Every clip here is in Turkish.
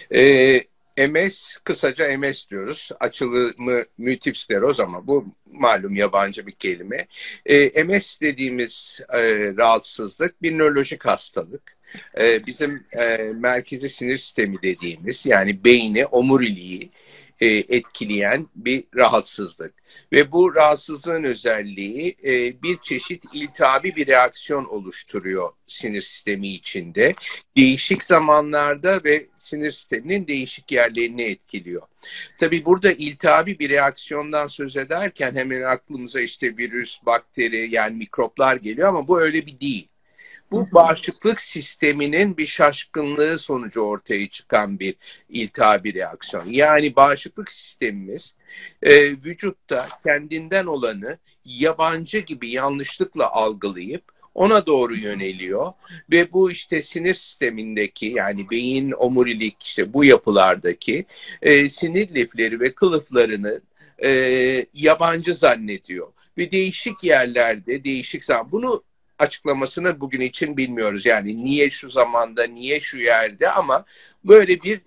MS, kısaca MS diyoruz. Açılımı multiple skleroz ama bu malum yabancı bir kelime. MS dediğimiz rahatsızlık bir nörolojik hastalık. Bizim merkezi sinir sistemi dediğimiz, yani beyni, omuriliği etkileyen bir rahatsızlık. Ve bu rahatsızlığın özelliği bir çeşit iltihabi bir reaksiyon oluşturuyor sinir sistemi içinde. Değişik zamanlarda ve sinir sisteminin değişik yerlerini etkiliyor. Tabii burada iltihabi bir reaksiyondan söz ederken hemen aklımıza işte virüs, bakteri, yani mikroplar geliyor ama bu öyle bir değil. Bu bağışıklık sisteminin bir şaşkınlığı sonucu ortaya çıkan bir iltihabi reaksiyon. Yani bağışıklık sistemimiz vücutta kendinden olanı yabancı gibi yanlışlıkla algılayıp ona doğru yöneliyor ve bu işte sinir sistemindeki, yani beyin, omurilik, işte bu yapılardaki sinir lifleri ve kılıflarını yabancı zannediyor ve değişik yerlerde değişik zaman bunu açıklamasını bugün için bilmiyoruz. Yani niye şu zamanda, niye şu yerde, ama böyle bir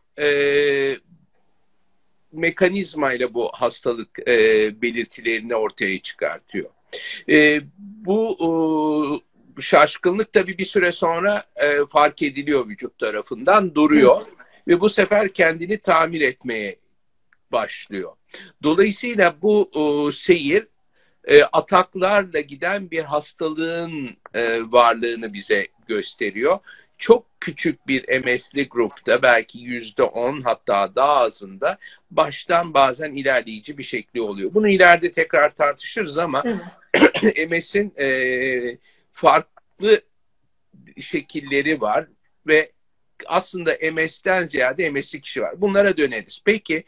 mekanizmayla bu hastalık belirtilerini ortaya çıkartıyor. Bu şaşkınlık tabii bir süre sonra fark ediliyor, vücut tarafından duruyor ve bu sefer kendini tamir etmeye başlıyor. Dolayısıyla bu seyir ataklarla giden bir hastalığın varlığını bize gösteriyor. Çok küçük bir MS'li grupta, belki %10 hatta daha azında baştan bazen ilerleyici bir şekli oluyor. Bunu ileride tekrar tartışırız ama MS'in farklı şekilleri var ve aslında MS'ten ziyade MS'li kişi var. Bunlara döneriz. Peki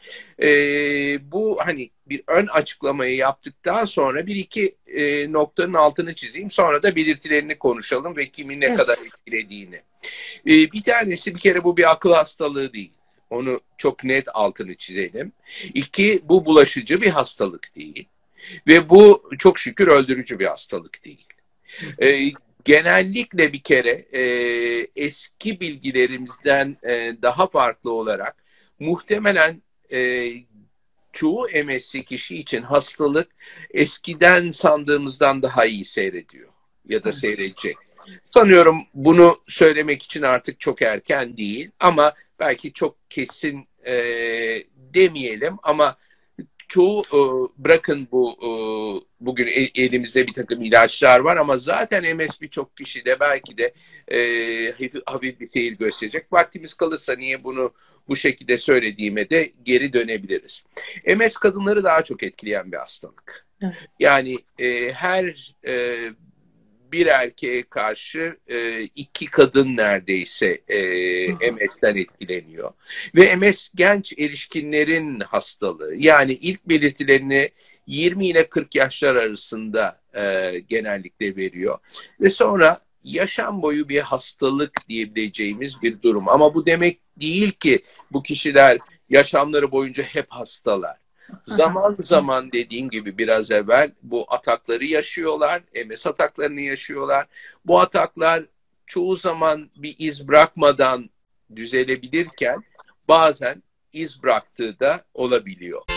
bu hani bir ön açıklamayı yaptıktan sonra bir iki noktanın altını çizeyim. Sonra da belirtilerini konuşalım ve kimi ne kadar etkilediğini. Bir tanesi, bir kere bu bir akıl hastalığı değil. Onu çok net altını çizelim. İki, bu bulaşıcı bir hastalık değil. Ve bu çok şükür öldürücü bir hastalık değil. Genellikle bir kere eski bilgilerimizden daha farklı olarak muhtemelen çoğu MS'li kişi için hastalık eskiden sandığımızdan daha iyi seyrediyor ya da seyredecek. Sanıyorum bunu söylemek için artık çok erken değil ama belki çok kesin demeyelim ama çoğu bırakın bu bugün elimizde bir takım ilaçlar var ama zaten MS birçok kişide belki de hafif bir seyir gösterecek. Vaktimiz kalırsa niye bunu bu şekilde söylediğime de geri dönebiliriz. MS kadınları daha çok etkileyen bir hastalık. Yani her bir erkeğe karşı iki kadın neredeyse MS'den etkileniyor. Ve MS genç erişkinlerin hastalığı. Yani ilk belirtilerini 20 ile 40 yaşlar arasında genellikle veriyor. Ve sonra yaşam boyu bir hastalık diyebileceğimiz bir durum. Ama bu demek değil ki bu kişiler yaşamları boyunca hep hastalar. Zaman zaman dediğim gibi biraz evvel bu atakları yaşıyorlar, MS ataklarını yaşıyorlar. Bu ataklar çoğu zaman bir iz bırakmadan düzelebilirken bazen iz bıraktığı da olabiliyor.